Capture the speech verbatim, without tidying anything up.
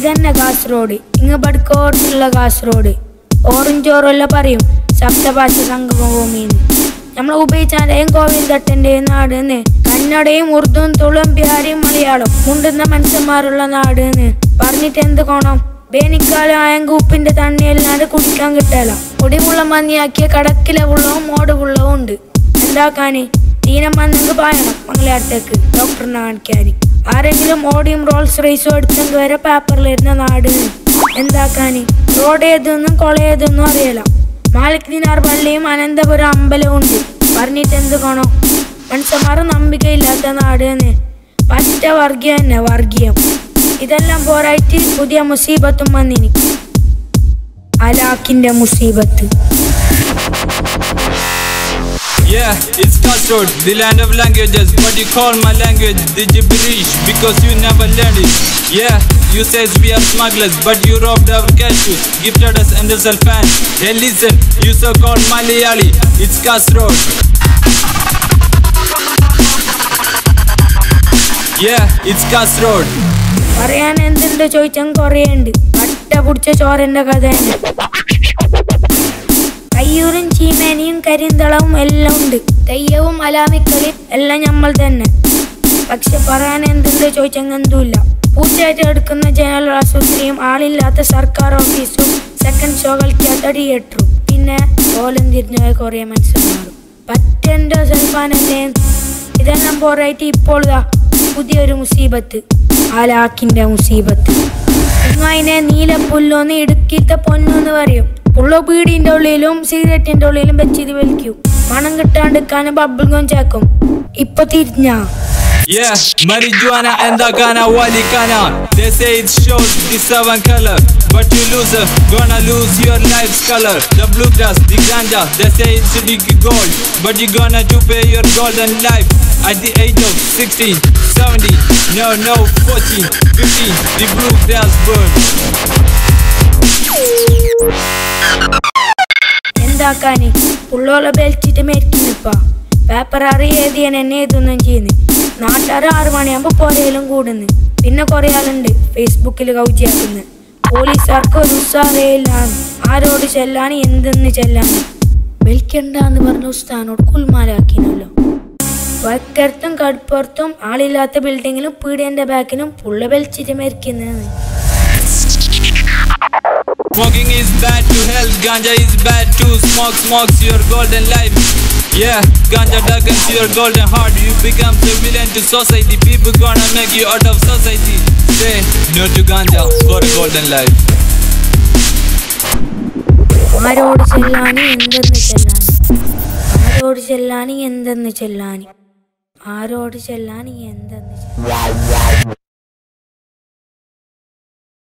ഇതന്നെ കാസർഗോഡ്, ഇങ്ങ് ബഡ്കോട്ടുള്ള കാസർഗോഡ്. ഓറഞ്ചോറെല്ലാം പറയും സപ്തഭാഷ സംഗമഭൂമിന്ന്. നമ്മൾ ഉപയോഗിച്ചാലും കോവിൽ തട്ടൻ്റെ നാട് എന്ന്. കന്നഡയും ഉറുദുവും തുളും ബിഹാരിയും മലയാളം മുണ്ടുന്ന മനുഷ്യന്മാരുള്ള നാട് എന്ന് പറഞ്ഞിട്ട് എന്ത് കോണം? വേനൽക്കാലം ആയെങ്കിൽ ഉപ്പിന്റെ തണ്ണിയല്ലാണ്ട് കുടിക്കാൻ കിട്ടല. പൊടിമുള്ള മഞ്ഞാക്കിയ കടക്കിലെ വെള്ളവും മോട് വെള്ളവും ഉണ്ട്. എന്താക്കാന്? തീനം വന്നെങ്കിൽ പായണം മംഗലാടത്തേക്ക് ഡോക്ടറിനെ കാണിക്കാൻ. ആരെങ്കിലും ഓടിയും റോൾസ് റേസും എടുത്തെങ്കിൽ വരെ പേപ്പറിലിരുന്ന നാട്. എന്താക്കാന്? റോഡ് ഏതൊന്നും കൊളയേതൊന്നും അറിയല. മാലിക് ദിനാർ പള്ളിയും അനന്തപുരം അമ്പലവും ഉണ്ട്. പറഞ്ഞിട്ട് എന്ത് കാണോ? മനുഷ്യന്മാർ നമ്പിക്കയില്ലാത്ത നാട് എന്ന്. പറ്റ വർഗീയം തന്നെ, വർഗീയം. ഇതെല്ലാം പോരായിട്ട് പുതിയ മുസീബത്തും വന്നിനി, അലാഖിന്റെ മുസീബത്ത്. Yeah, it's Kasserod, the land of languages, but you call my language the gibberish because you never learned it. Yeah, you says we are smugglers, but you robbed our cashews, gifted us under Salfan. Hey listen, you so-called Malayali, it's Kasserod. Yeah, it's Kasserod. പറയാൻ എന്തുണ്ട് ചോദിച്ചാൽ കുറേയുണ്ട്. പട്ട പിടിച്ച ചോരന്റെ കഥ തന്നെ. കയ്യൂരും ചീമേനിയും കരിന്തളവും എല്ലാം ഉണ്ട്. തെയ്യവും അലാമിക്കളി എല്ലാം നമ്മൾ തന്നെ. പക്ഷെ പറയാൻ എന്തുണ്ട് ചോദിച്ചാൽ എന്തുമില്ല. പൂച്ചയായിട്ട് എടുക്കുന്ന ജനറൽ ആശുപത്രിയും ആളില്ലാത്ത സർക്കാർ ഓഫീസും സെക്കൻഡ് ഷോ കളിക്കാത്ത തിയേറ്ററും പിന്നെ കോലം തിരിഞ്ഞുപോയ കുറേ മനുഷ്യന്മാരും. പറ്റെന്തോ സൽഫാനല്ലേ. ഇതെല്ലാം പോരായിട്ട് ഇപ്പോൾ പുതിയൊരു മുസീബത്ത്, അലാഖിന്റെ മുസീബത്ത്. അതിനെ നീലപ്പുല്ലോന്ന് ഇടുക്കിത്തെ പൊന്നെന്ന് പറയും. പുള്ള ബീഡിന്റെ ഉള്ളിലും സിഗരറ്റിന്റെ ഉള്ളിലും വെച്ചിത് വലിക്കും. മണം കിട്ടാണ്ടിരിക്കാനും ബബിൾ ഗം ചേക്കും. ഇപ്പൊ തിരിഞ്ഞ Yeah, marijuana and the Ghana Wali Kana. They say it shows the seven color, but you loser gonna lose your life's color. The bluegrass, the ganja, they say it's the gold, but you gonna to pay your golden life at the age of sixteen, seventeen, no, no, fourteen, fifteen. The bluegrass burn. എന്താക്കാന്? പുള്ളോളെ ബെൽച്ചിട്ട് മേടിക്കുന്നിപ്പ paper അറിയേതിയൻ എന്നെ ഇതൊന്നും ചെയ്യുന്നു. നാട്ടുകാർ ആറു മണിയാകുമ്പോ പുരയിലും കൂടുന്നു. പിന്നെ കുറെ ആളുണ്ട് ഫേസ്ബുക്കിൽ കൗച്ചിയാക്കുന്നു. പോലീസുകാർക്ക് ഒരു ഉത്സാഹേ ഇല്ലാന്ന്. ആരോട് ചെല്ലാന് എന്തെന്ന് ചെല്ലാന്. ബെൽക്കണ്ടെന്ന് പറഞ്ഞ ഉസ്താനോട് കുൽമാലാക്കിനല്ലോ. വക്കരത്തും കടുപ്പുറത്തും ആളില്ലാത്ത ബിൽഡിങ്ങിലും പീടിയന്റെ ബാക്കിലും പുള്ള ബെൽച്ചിട്ട് മരിക്കുന്നത്. Smoking is bad to health, ganja is bad too. Smoke smokes your golden life. Yeah, ganja darkens your golden heart. You become the villain to society. People gonna make you out of society. Say no to ganja for a golden life. ആരോട് ചെല്ലാനി എന്തെന്ന് ചെല്ലാനി, ആരോട് ചെല്ലാനി എന്തെന്ന് ചെല്ലാനി, ആരോട് ചെല്ലാനി എന്തെന്ന് ചെല്ലാനി.